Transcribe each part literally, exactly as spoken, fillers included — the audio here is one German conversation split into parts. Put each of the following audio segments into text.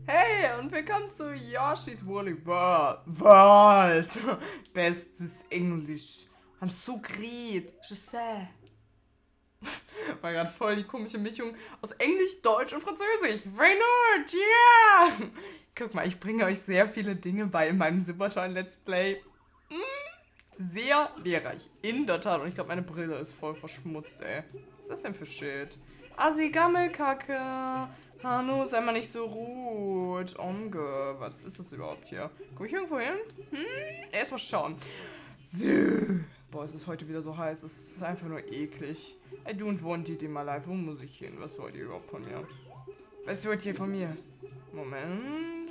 Hey und willkommen zu Yoshi's Woolly World. World. Bestes Englisch. I'm so great. Je sais. War gerade voll die komische Mischung aus Englisch, Deutsch und Französisch. Very good, yeah. Guck mal, ich bringe euch sehr viele Dinge bei in meinem Silbertown Let's Play. Sehr lehrreich. In der Tat. Und ich glaube, meine Brille ist voll verschmutzt, ey. Was ist das denn für Shit? Assi Gammelkacke. Hanno, sei mal nicht so ruhig. Onge. Was ist das überhaupt hier? Komm ich irgendwo hin? Hm? Erstmal schauen. So. Boah, es ist heute wieder so heiß. Es ist einfach nur eklig. I don't want it in my life. Wo muss ich hin? Was wollt ihr überhaupt von mir? Was wollt ihr von mir? Moment.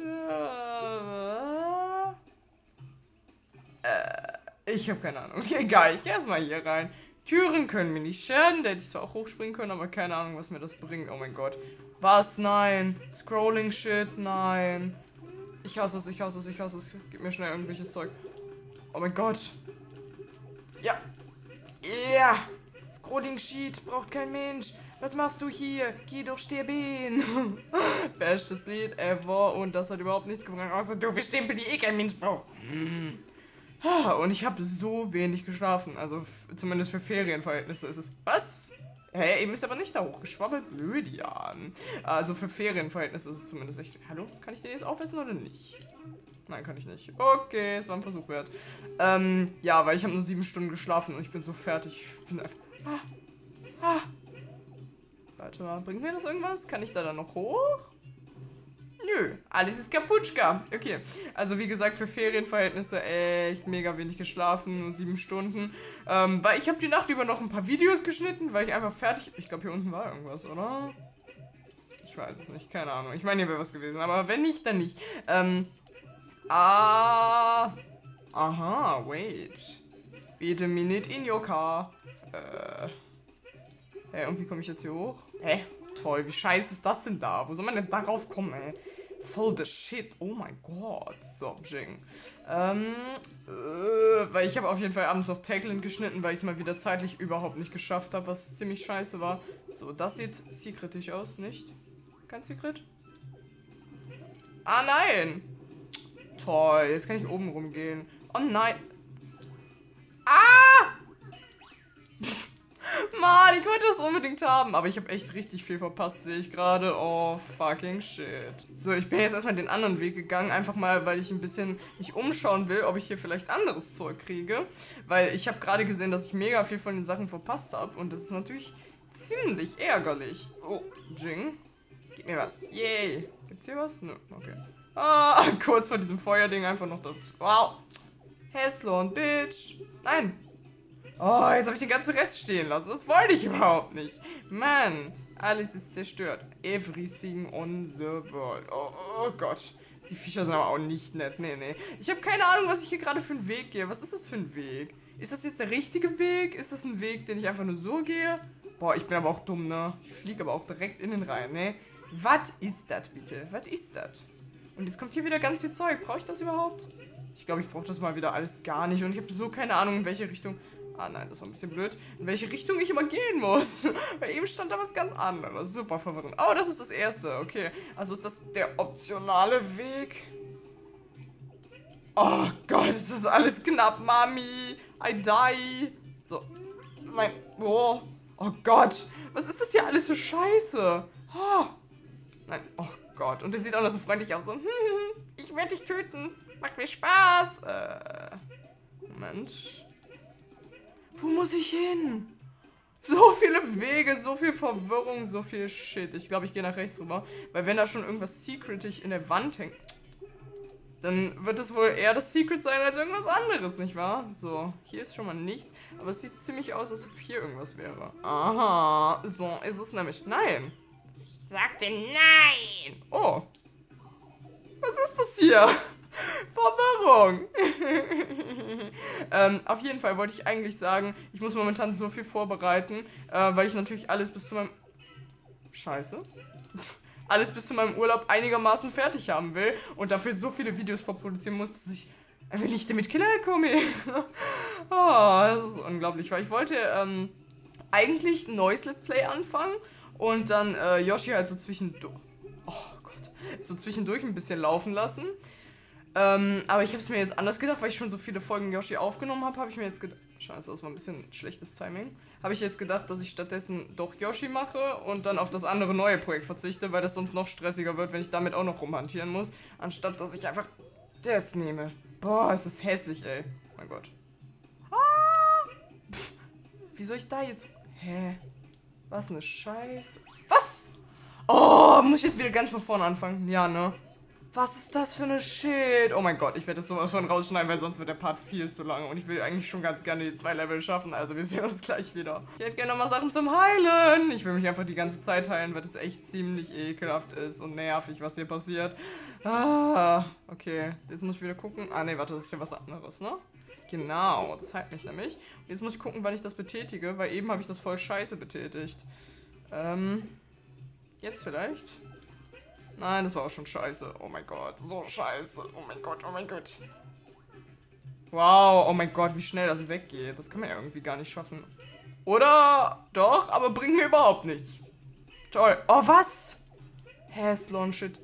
Äh. Ich habe keine Ahnung. Egal, ich gehe erstmal hier rein. Türen können mir nicht schaden. Da hätte ich zwar auch hochspringen können, aber keine Ahnung, was mir das bringt. Oh mein Gott. Was? Nein. Scrolling Shit. Nein. Ich hasse es, ich hasse es, ich hasse es. Gib mir schnell irgendwelches Zeug. Oh mein Gott. Ja. Ja. Scrolling Shit. Braucht kein Mensch. Was machst du hier? Geh doch sterben. Bestes Lied ever. Und das hat überhaupt nichts gebracht. Außer du Stempel, die eh kein Mensch braucht. Hm. Und ich habe so wenig geschlafen. Also zumindest für Ferienverhältnisse ist es. Was? Hä, hey, eben ist aber nicht da hochgeschwabbelt. Blödian. Also für Ferienverhältnisse ist es zumindest echt. Hallo? Kann ich den jetzt aufessen oder nicht? Nein, kann ich nicht. Okay, es war ein Versuch wert. Ähm, ja, weil ich habe nur sieben Stunden geschlafen und ich bin so fertig. Ich bin einfach. Ah. Ah. Warte mal, bringt mir das irgendwas? Kann ich da dann noch hoch? Nö, alles ist Kaputschka. Okay, also wie gesagt, für Ferienverhältnisse echt mega wenig geschlafen, nur sieben Stunden. Ähm, weil ich habe die Nacht über noch ein paar Videos geschnitten, weil ich einfach fertig... Ich glaube, hier unten war irgendwas, oder? Ich weiß es nicht, keine Ahnung. Ich meine, hier wäre was gewesen, aber wenn nicht, dann nicht. Ähm, ah... Aha, wait. Wait a minute in your car. Äh... Hä, und wie komme ich jetzt hier hoch? Hä? Toll, wie scheiße ist das denn da? Wo soll man denn darauf kommen, ey? Voll the shit. Oh mein Gott. So, Jing. Ähm, äh, weil ich habe auf jeden Fall abends noch Tagline geschnitten, weil ich es mal wieder zeitlich überhaupt nicht geschafft habe, was ziemlich scheiße war. So, das sieht secretig aus, nicht? Kein Secret? Ah, nein! Toll, jetzt kann ich oben rumgehen. Oh nein. Ah! Mann, ich wollte das unbedingt haben, aber ich habe echt richtig viel verpasst, sehe ich gerade. Oh, fucking shit. So, ich bin jetzt erstmal den anderen Weg gegangen, einfach mal, weil ich ein bisschen mich umschauen will, ob ich hier vielleicht anderes Zeug kriege. Weil ich habe gerade gesehen, dass ich mega viel von den Sachen verpasst habe und das ist natürlich ziemlich ärgerlich. Oh, Jing. Gib mir was. Yay. Gibt's hier was? Nö, okay. Ah, kurz vor diesem Feuerding einfach noch dazu. Wow. Häslon, Bitch. Nein. Oh, jetzt habe ich den ganzen Rest stehen lassen. Das wollte ich überhaupt nicht. Mann, alles ist zerstört. Everything on the world. Oh, oh Gott. Die Viecher sind aber auch nicht nett. Nee, nee. Ich habe keine Ahnung, was ich hier gerade für einen Weg gehe. Was ist das für ein Weg? Ist das jetzt der richtige Weg? Ist das ein Weg, den ich einfach nur so gehe? Boah, ich bin aber auch dumm, ne? Ich fliege aber auch direkt in den Reihen, ne? Was ist das bitte? Was ist das? Und jetzt kommt hier wieder ganz viel Zeug. Brauche ich das überhaupt? Ich glaube, ich brauche das mal wieder alles gar nicht. Und ich habe so keine Ahnung, in welche Richtung... Ah nein, das war ein bisschen blöd. In welche Richtung ich immer gehen muss. Bei ihm stand da was ganz anderes. Super verwirrend. Oh, das ist das erste. Okay. Also ist das der optionale Weg. Oh Gott, ist das alles knapp, Mami. I die. So. Nein. Oh. Oh Gott. Was ist das hier alles für Scheiße? Oh. Nein. Oh Gott. Und der sieht auch noch so freundlich aus. So, hm, ich werde dich töten. Macht mir Spaß. Äh. Moment. Wo muss ich hin? So viele Wege, so viel Verwirrung, so viel Shit. Ich glaube, ich gehe nach rechts rüber. Weil wenn da schon irgendwas secretig in der Wand hängt, dann wird es wohl eher das Secret sein als irgendwas anderes, nicht wahr? So, hier ist schon mal nichts. Aber es sieht ziemlich aus, als ob hier irgendwas wäre. Aha, so ist es nämlich. Nein. Ich sagte nein. Oh. Was ist das hier? Verwirrung. ähm, auf jeden Fall wollte ich eigentlich sagen, ich muss momentan so viel vorbereiten, äh, weil ich natürlich alles bis zu meinem... Scheiße. Alles bis zu meinem Urlaub einigermaßen fertig haben will und dafür so viele Videos vorproduzieren muss, dass ich einfach nicht damit klarkomme. Oh, das ist unglaublich, weil ich wollte ähm, eigentlich ein neues Let's Play anfangen und dann äh, Yoshi halt so zwischendurch... Oh Gott. so zwischendurch ein bisschen laufen lassen. Ähm, aber ich habe es mir jetzt anders gedacht, weil ich schon so viele Folgen Yoshi aufgenommen habe, habe ich mir jetzt gedacht, scheiße, das war ein bisschen schlechtes Timing, habe ich jetzt gedacht, dass ich stattdessen doch Yoshi mache und dann auf das andere neue Projekt verzichte, weil das sonst noch stressiger wird, wenn ich damit auch noch rumhantieren muss, anstatt dass ich einfach das nehme. Boah, ist das hässlich, ey. Oh mein Gott. Ah! Pff, wie soll ich da jetzt... Hä? Was eine Scheiße. Was? Oh, muss ich jetzt wieder ganz von vorne anfangen? Ja, ne? Was ist das für eine Shit? Oh mein Gott, ich werde das sowas von rausschneiden, weil sonst wird der Part viel zu lang. Und ich will eigentlich schon ganz gerne die zwei Level schaffen. Also wir sehen uns gleich wieder. Ich hätte gerne nochmal Sachen zum Heilen. Ich will mich einfach die ganze Zeit heilen, weil das echt ziemlich ekelhaft ist und nervig, was hier passiert. Ah, okay. Jetzt muss ich wieder gucken. Ah, nee, warte, das ist ja was anderes, ne? Genau, das heilt mich nämlich. Und jetzt muss ich gucken, wann ich das betätige, weil eben habe ich das voll scheiße betätigt. Ähm, jetzt vielleicht? Nein, das war auch schon scheiße. Oh mein Gott, so scheiße. Oh mein Gott, oh mein Gott. Wow, oh mein Gott, wie schnell das weggeht. Das kann man ja irgendwie gar nicht schaffen. Oder doch, aber bringt mir überhaupt nichts. Toll. Oh, was? Hä, Slon Shit.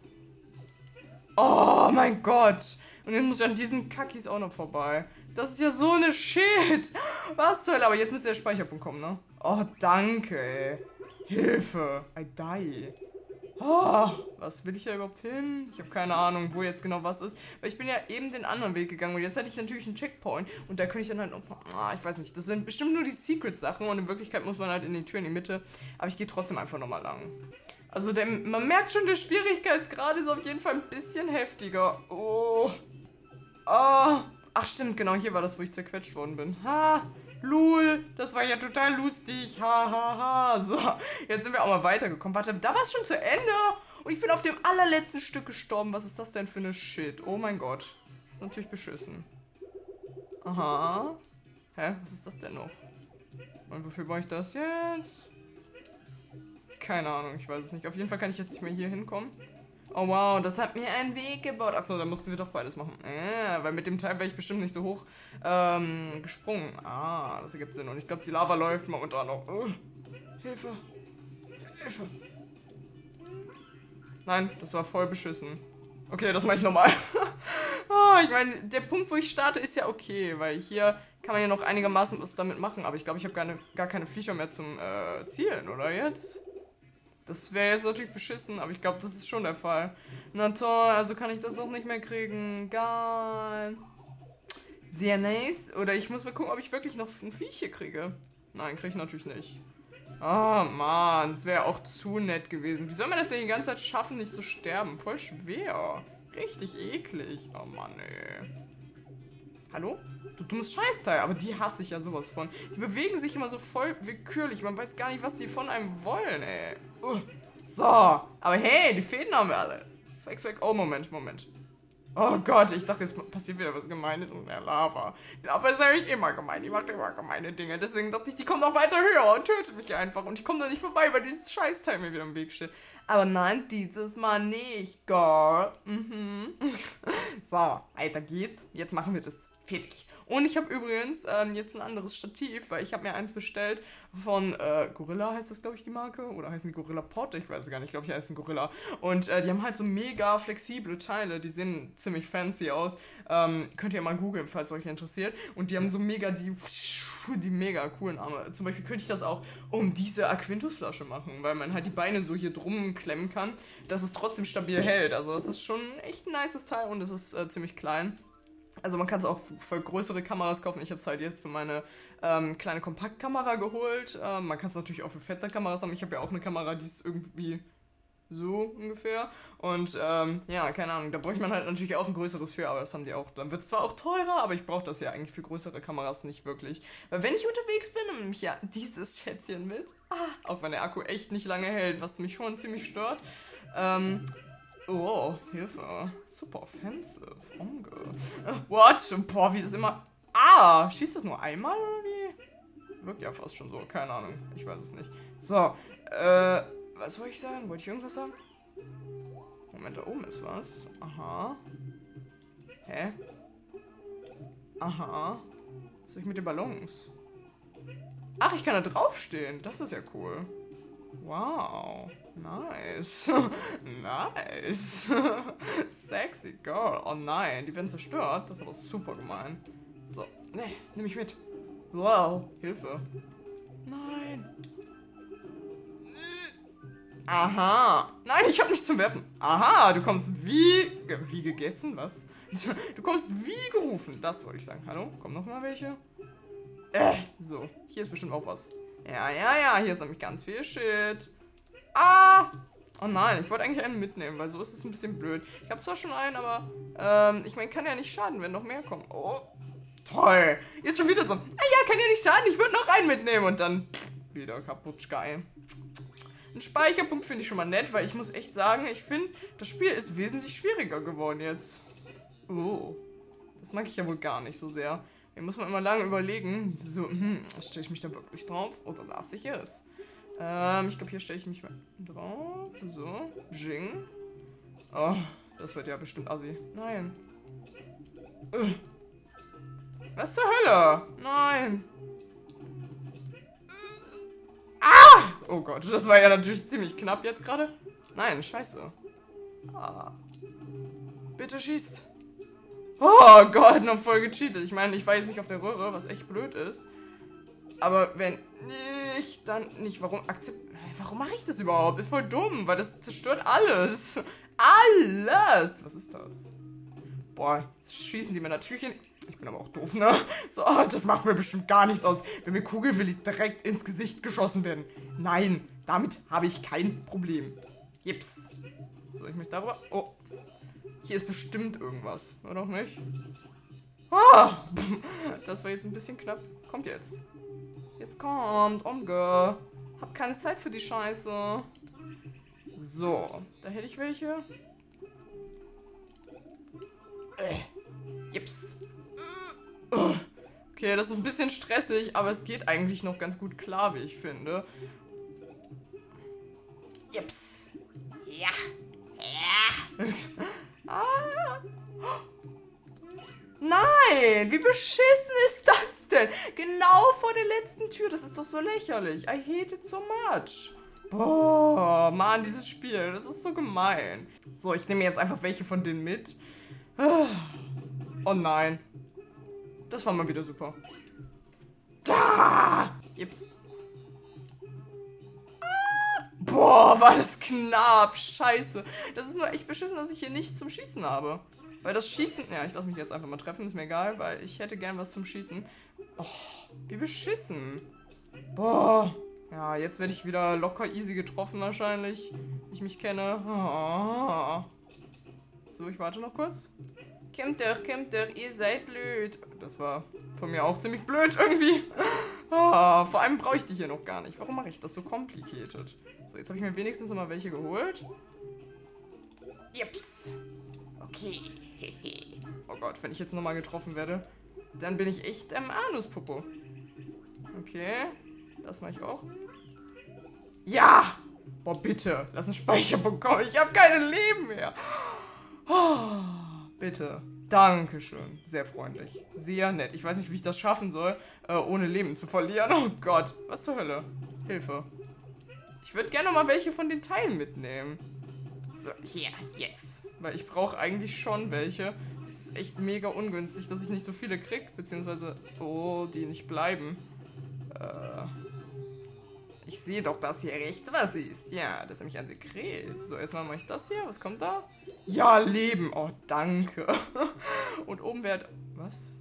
Oh mein Gott. Und jetzt muss ich an diesen Kackis auch noch vorbei. Das ist ja so eine Shit. Was soll? Aber jetzt müsste der Speicherpunkt kommen, ne? Oh, danke, ey. Hilfe. I die. Oh, was will ich ja überhaupt hin? Ich habe keine Ahnung, wo jetzt genau was ist. Weil ich bin ja eben den anderen Weg gegangen und jetzt hätte ich natürlich einen Checkpoint. Und da könnte ich dann halt noch... Ah, ich weiß nicht, das sind bestimmt nur die Secret-Sachen und in Wirklichkeit muss man halt in die Tür in die Mitte. Aber ich gehe trotzdem einfach nochmal lang. Also der, man merkt schon, der Schwierigkeitsgrad ist auf jeden Fall ein bisschen heftiger. Oh. Oh. Ach stimmt, genau, hier war das, wo ich zerquetscht worden bin. Ha. Lul, das war ja total lustig. Ha, ha, ha. So, jetzt sind wir auch mal weitergekommen. Warte, da war es schon zu Ende. Und ich bin auf dem allerletzten Stück gestorben. Was ist das denn für eine Shit? Oh mein Gott. Das ist natürlich beschissen. Aha. Hä, was ist das denn noch? Und wofür brauche ich das jetzt? Keine Ahnung, ich weiß es nicht. Auf jeden Fall kann ich jetzt nicht mehr hier hinkommen. Oh wow, das hat mir einen Weg gebaut. Achso, dann mussten wir doch beides machen. Äh, weil mit dem Teil wäre ich bestimmt nicht so hoch ähm, gesprungen. Ah, das ergibt Sinn. Und ich glaube, die Lava läuft mal unter noch. Oh, Hilfe. Hilfe. Nein, das war voll beschissen. Okay, das mache ich nochmal. Oh, ich meine, der Punkt, wo ich starte, ist ja okay, weil hier kann man ja noch einigermaßen was damit machen. Aber ich glaube, ich habe gar, ne, gar keine Viecher mehr zum äh, Zielen, oder jetzt? Das wäre jetzt natürlich beschissen, aber ich glaube, das ist schon der Fall. Na toll, also kann ich das doch nicht mehr kriegen. Geil. Sehr nice. Oder ich muss mal gucken, ob ich wirklich noch ein Viech hier kriege. Nein, kriege ich natürlich nicht. Oh Mann, das wäre auch zu nett gewesen. Wie soll man das denn die ganze Zeit schaffen, nicht zu sterben? Voll schwer. Richtig eklig. Oh Mann, ey. Hallo? Du dummes Scheißteil, aber die hasse ich ja sowas von. Die bewegen sich immer so voll willkürlich. Man weiß gar nicht, was die von einem wollen, ey. Uh. So, aber hey, die Fäden haben wir alle. Zweck, zweck. Oh, Moment, Moment. Oh Gott, ich dachte, jetzt passiert wieder was Gemeines und der Lava. Die Lava ist eigentlich immer gemein, die macht immer gemeine Dinge. Deswegen dachte ich, die kommt noch weiter höher und tötet mich einfach. Und ich komme da nicht vorbei, weil dieses Scheißteil mir wieder im Weg steht. Aber nein, dieses Mal nicht, girl. Mhm. So, weiter geht's. Jetzt machen wir das fertig. Und ich habe übrigens ähm, jetzt ein anderes Stativ, weil ich habe mir eins bestellt von äh, Gorilla, heißt das, glaube ich, die Marke? Oder heißen die Gorilla Pod? Ich weiß es gar nicht. Ich glaube, die heißen Gorilla. Und äh, die haben halt so mega flexible Teile. Die sehen ziemlich fancy aus. Ähm, könnt ihr mal googeln, falls euch interessiert. Und die haben so mega die, die mega coolen Arme. Zum Beispiel könnte ich das auch um diese Aquintus-Flasche machen, weil man halt die Beine so hier drum klemmen kann, dass es trotzdem stabil hält. Also es ist schon echt ein nices Teil und es ist äh, ziemlich klein. Also man kann es auch für größere Kameras kaufen. Ich habe es halt jetzt für meine ähm, kleine Kompaktkamera geholt. Ähm, man kann es natürlich auch für fette Kameras haben. Ich habe ja auch eine Kamera, die ist irgendwie so ungefähr. Und ähm, ja, keine Ahnung, da bräuchte man halt natürlich auch ein größeres für, aber das haben die auch. Dann wird es zwar auch teurer, aber ich brauche das ja eigentlich für größere Kameras nicht wirklich. Weil wenn ich unterwegs bin, dann nehme ich ja dieses Schätzchen mit. Ah, auch wenn der Akku echt nicht lange hält, was mich schon ziemlich stört. Ähm... Oh, Hilfe. Super offensive. Onge. What? Boah, wie das immer... Ah, schießt das nur einmal oder wie? Wirkt ja fast schon so. Keine Ahnung. Ich weiß es nicht. So, äh... Was wollte ich sagen? Wollte ich irgendwas sagen? Moment, da oben ist was. Aha. Hä? Aha. Was soll ich mit den Ballons? Ach, ich kann da draufstehen. Das ist ja cool. Wow. Nice. Nice. Sexy girl. Oh nein, die werden zerstört. Das ist aber super gemein. So, ne, nehme ich mit. Wow, Hilfe. Nein. Aha. Nein, ich habe nichts zum Werfen. Aha, du kommst wie... Wie gegessen? Was? Du kommst wie gerufen. Das wollte ich sagen. Hallo? Kommen noch mal welche? Äh, so, hier ist bestimmt auch was. Ja, ja, ja, hier ist nämlich ganz viel Shit. Ah! Oh nein, ich wollte eigentlich einen mitnehmen, weil so ist es ein bisschen blöd. Ich habe zwar schon einen, aber ähm, ich meine, kann ja nicht schaden, wenn noch mehr kommen. Oh, toll. Jetzt schon wieder so. Ah ja, kann ja nicht schaden, ich würde noch einen mitnehmen und dann wieder kaputt. Geil. Ein Speicherpunkt finde ich schon mal nett, weil ich muss echt sagen, ich finde, das Spiel ist wesentlich schwieriger geworden jetzt. Oh, das mag ich ja wohl gar nicht so sehr. Hier muss man immer lange überlegen, so, hm, stelle ich mich da wirklich drauf oder lasse ich es? Ähm, ich glaube, hier stelle ich mich mal drauf. So, Jing. Oh, das wird ja bestimmt assi. Nein. Ugh. Was zur Hölle? Nein. Ah! Oh Gott, das war ja natürlich ziemlich knapp jetzt gerade. Nein, scheiße. Ah. Bitte schießt. Oh Gott, noch voll gecheatet. Ich meine, ich war jetzt nicht auf der Röhre, was echt blöd ist. Aber wenn nicht, dann nicht. Warum akzept... Warum mache ich das überhaupt? Ist voll dumm, weil das zerstört alles. Alles! Was ist das? Boah, jetzt schießen die mir natürlich in... Ich bin aber auch doof, ne? So, das macht mir bestimmt gar nichts aus. Wenn mir Kugelwillis direkt ins Gesicht geschossen werden. Nein, damit habe ich kein Problem. Jips. So, ich möchte darüber... Oh. Hier ist bestimmt irgendwas. Oder auch nicht? Ah! Das war jetzt ein bisschen knapp. Kommt jetzt. Jetzt kommt. Omge. Hab keine Zeit für die Scheiße. So. Da hätte ich welche. Äh. Jips. Okay, das ist ein bisschen stressig, aber es geht eigentlich noch ganz gut klar, wie ich finde. Jips. Ja. Ja. Ah. Nein, wie beschissen ist das denn? Genau vor der letzten Tür, das ist doch so lächerlich. I hate it so much. Boah, Mann, dieses Spiel, das ist so gemein. So, ich nehme jetzt einfach welche von denen mit. Oh nein. Das war mal wieder super. Da! Jips. Boah, war das knapp. Scheiße. Das ist nur echt beschissen, dass ich hier nichts zum Schießen habe. Weil das Schießen... Ja, ich lasse mich jetzt einfach mal treffen. Ist mir egal, weil ich hätte gern was zum Schießen. Oh, wie beschissen. Boah. Ja, jetzt werde ich wieder locker easy getroffen wahrscheinlich. Wie ich mich kenne. Oh. So, ich warte noch kurz. Kommt doch, kommt doch, ihr seid blöd. Das war von mir auch ziemlich blöd irgendwie. Oh, vor allem brauche ich die hier noch gar nicht. Warum mache ich das so complicated? So, jetzt habe ich mir wenigstens noch mal welche geholt. Jips. Okay. Oh Gott, wenn ich jetzt nochmal getroffen werde, dann bin ich echt am Anuspopo. Okay. Das mache ich auch. Ja! Boah, bitte. Lass einen Speicher bekommen. Ich habe keine Leben mehr. Oh. Bitte. Dankeschön. Sehr freundlich. Sehr nett. Ich weiß nicht, wie ich das schaffen soll, äh, ohne Leben zu verlieren. Oh Gott. Was zur Hölle? Hilfe. Ich würde gerne mal welche von den Teilen mitnehmen. So, hier. Yes. Weil ich brauche eigentlich schon welche. Es ist echt mega ungünstig, dass ich nicht so viele kriege. Beziehungsweise, oh, die nicht bleiben. Äh... Ich sehe doch, dass hier rechts was ist. Ja, das ist nämlich ein Sekret. So, erstmal mache ich das hier. Was kommt da? Ja, Leben. Oh, danke. Und oben wird... Was?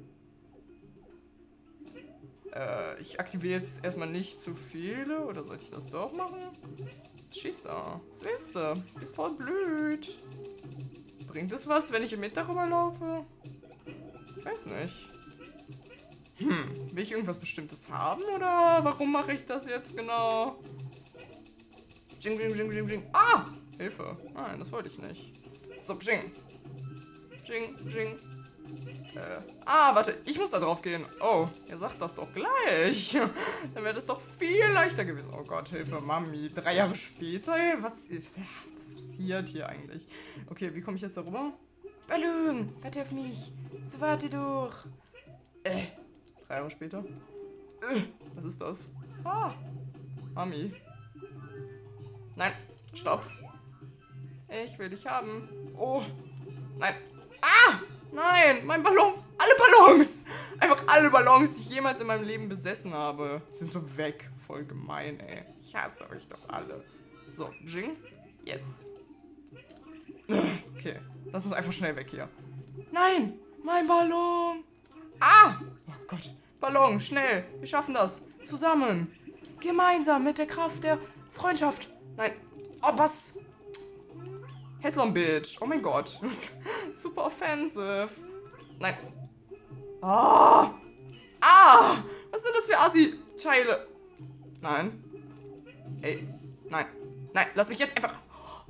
Äh, ich aktiviere jetzt erstmal nicht zu viele. Oder sollte ich das doch machen? Was schießt da? Was willst du? Ist voll blöd. Bringt es was, wenn ich im Mittag rüberlaufe? Ich weiß nicht. Hm, will ich irgendwas Bestimmtes haben oder warum mache ich das jetzt genau? Jing, jing, jing, jing, jing. Ah! Hilfe. Nein, das wollte ich nicht. So, jing. Jing, jing. Äh, ah, warte, ich muss da drauf gehen. Oh, ihr sagt das doch gleich. Dann wäre das doch viel leichter gewesen. Oh Gott, Hilfe, Mami. Drei Jahre später? Was ist was passiert hier eigentlich? Okay, wie komme ich jetzt da rüber? Ballon, warte auf mich. So, warte doch. Äh. Drei Jahre später. Äh, was ist das? Ah, Mami. Nein, stopp. Ich will dich haben. Oh, nein. Ah, nein, mein Ballon. Alle Ballons. Einfach alle Ballons, die ich jemals in meinem Leben besessen habe, sind so weg. Voll gemein, ey. Ich hasse euch doch alle. So, Jing. Yes. Okay, lass uns einfach schnell weg hier. Nein, mein Ballon. Ah, oh Gott. Ballon, schnell. Wir schaffen das. Zusammen. Gemeinsam mit der Kraft der Freundschaft. Nein. Oh, was? Heslon, Bitch. Oh mein Gott. Super offensive. Nein. Oh. Ah. Was sind das für Assi-Teile? Nein. Ey. Nein. Nein. Lass mich jetzt einfach...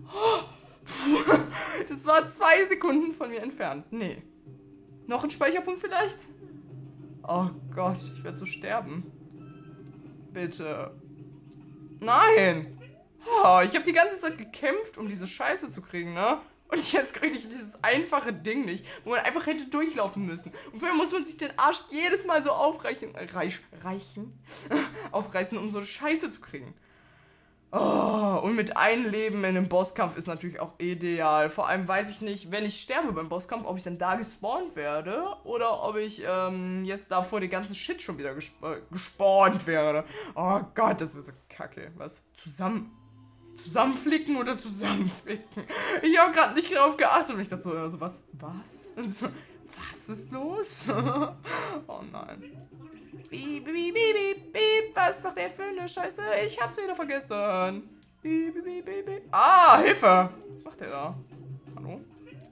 Das war zwei Sekunden von mir entfernt. Nee. Noch ein Speicherpunkt vielleicht? Oh Gott. Ich werde so sterben. Bitte. Nein. Oh, ich habe die ganze Zeit gekämpft, um diese Scheiße zu kriegen, ne? Und jetzt kriege ich dieses einfache Ding nicht, wo man einfach hätte durchlaufen müssen. Und vorher muss man sich den Arsch jedes Mal so aufreichen, äh, reich, reichen, aufreißen, um so eine Scheiße zu kriegen. Oh, und mit einem Leben in einem Bosskampf ist natürlich auch ideal. Vor allem weiß ich nicht, wenn ich sterbe beim Bosskampf, ob ich dann da gespawnt werde oder ob ich ähm, jetzt da vor den ganzen Shit schon wieder gesp äh, gespawnt werde. Oh Gott, das wird so kacke. Was? Zusammen... Zusammenflicken oder zusammenficken? Ich habe gerade nicht drauf geachtet und ich dachte so, also was? Was? Und so, was ist los? Oh nein. Bieb, bieb, bieb, bieb, bieb. Was macht der für eine Scheiße? Ich hab's wieder vergessen. Bieb, bieb, bieb, bieb. Ah, Hilfe! Was macht der da? Hallo?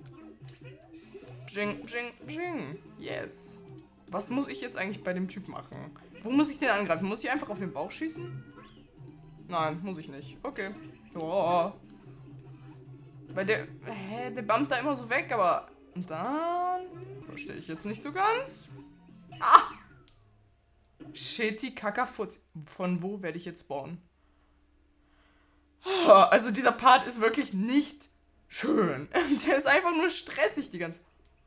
Bjing, bjing, bjing. Yes. Was muss ich jetzt eigentlich bei dem Typ machen? Wo muss ich den angreifen? Muss ich einfach auf den Bauch schießen? Nein, muss ich nicht. Okay. Oh. Weil der... Hä, der bammt da immer so weg, aber... Und dann... Verstehe ich jetzt nicht so ganz. Ah! Shitty Kackerfoot. Von wo werde ich jetzt spawnen? Also dieser Part ist wirklich nicht schön. Der ist einfach nur stressig die ganze...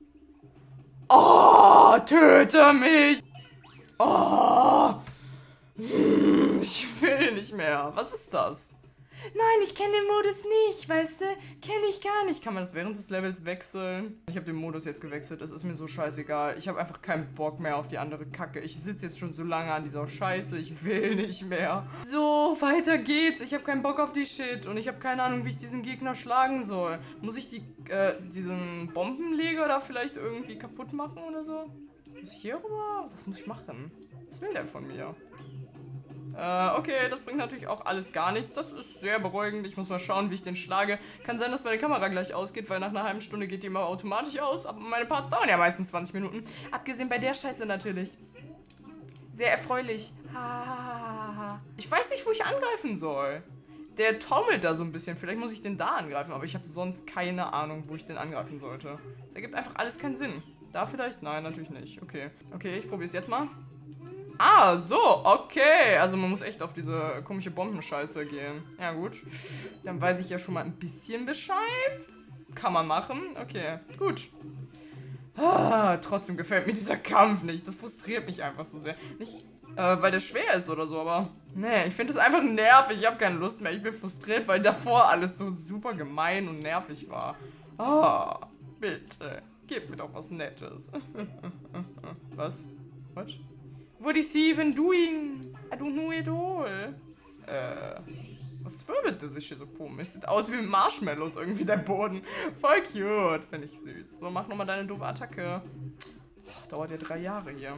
Oh, töte mich! Oh! Ich will nicht mehr. Was ist das? Nein, ich kenne den Modus nicht, weißt du? Kenne ich gar nicht. Kann man das während des Levels wechseln? Ich habe den Modus jetzt gewechselt. Es ist mir so scheißegal. Ich habe einfach keinen Bock mehr auf die andere Kacke. Ich sitze jetzt schon so lange an dieser Scheiße. Ich will nicht mehr. So, weiter geht's. Ich habe keinen Bock auf die Shit. Und ich habe keine Ahnung, wie ich diesen Gegner schlagen soll. Muss ich die, äh, diesen Bombenleger da vielleicht irgendwie kaputt machen oder so? Muss ich hier rüber? Was muss ich machen? Was will der von mir? Äh, okay, das bringt natürlich auch alles gar nichts. Das ist sehr beruhigend. Ich muss mal schauen, wie ich den schlage. Kann sein, dass meine Kamera gleich ausgeht, weil nach einer halben Stunde geht die immer automatisch aus. Aber meine Parts dauern ja meistens zwanzig Minuten. Abgesehen bei der Scheiße natürlich. Sehr erfreulich. Ich weiß nicht, wo ich angreifen soll. Der taumelt da so ein bisschen. Vielleicht muss ich den da angreifen, aber ich habe sonst keine Ahnung, wo ich den angreifen sollte. Das ergibt einfach alles keinen Sinn. Da vielleicht? Nein, natürlich nicht. Okay. Okay, ich probiere es jetzt mal. Ah, so, okay. Also man muss echt auf diese komische Bombenscheiße gehen. Ja, gut. Dann weiß ich ja schon mal ein bisschen Bescheid. Kann man machen. Okay, gut. Ah, trotzdem gefällt mir dieser Kampf nicht. Das frustriert mich einfach so sehr. Nicht, äh, weil der schwer ist oder so, aber... Nee, ich finde das einfach nervig. Ich habe keine Lust mehr. Ich bin frustriert, weil davor alles so super gemein und nervig war. Ah, bitte. Gib mir doch was Nettes. Was? Was? What is he even doing? I don't know at all. Äh, was wirbelte sich hier so komisch? Sieht aus wie Marshmallows irgendwie, der Boden. Voll cute, finde ich süß. So, mach nochmal deine doofe Attacke. Oh, dauert ja drei Jahre hier.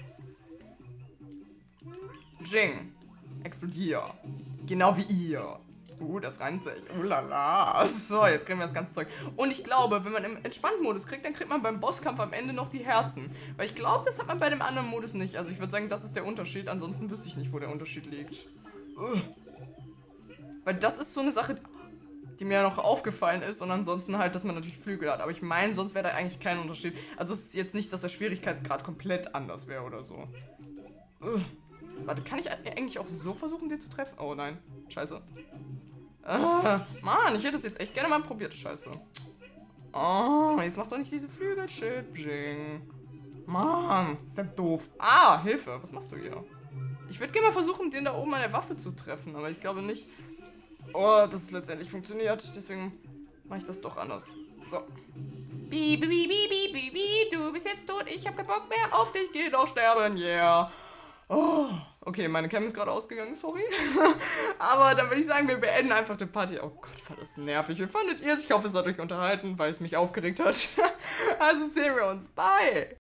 Jing. Explodier. Genau wie ihr. Uh, das reimt sich. Uh, lala. So, jetzt kriegen wir das ganze Zeug. Und ich glaube, wenn man im Entspannt-Modus kriegt, dann kriegt man beim Bosskampf am Ende noch die Herzen. Weil ich glaube, das hat man bei dem anderen Modus nicht. Also ich würde sagen, das ist der Unterschied. Ansonsten wüsste ich nicht, wo der Unterschied liegt. Uh. Weil das ist so eine Sache, die mir noch aufgefallen ist. Und ansonsten halt, dass man natürlich Flügel hat. Aber ich meine, sonst wäre da eigentlich kein Unterschied. Also es ist jetzt nicht, dass der Schwierigkeitsgrad komplett anders wäre oder so. Uh. Warte, kann ich eigentlich auch so versuchen, den zu treffen? Oh nein, scheiße. Ah, Mann, ich hätte es jetzt echt gerne mal probiert, scheiße. Oh, jetzt mach doch nicht diese Flügel-Shit, Jing. Mann, ist ja doof. Ah, Hilfe, was machst du hier? Ich würde gerne mal versuchen, den da oben an der Waffe zu treffen, aber ich glaube nicht, Oh, dass es letztendlich funktioniert. Deswegen mache ich das doch anders. So. Bi, bi, bi, bi, bi, bi, bi, du bist jetzt tot. Ich hab keinen Bock mehr auf dich. Geh doch sterben, yeah. Oh, okay, meine Cam ist gerade ausgegangen, sorry. Aber dann würde ich sagen, wir beenden einfach die Party. Oh Gott, war das nervig. Wie fandet ihr es? Ich hoffe, es hat euch unterhalten, weil es mich aufgeregt hat. Also sehen wir uns. Bye.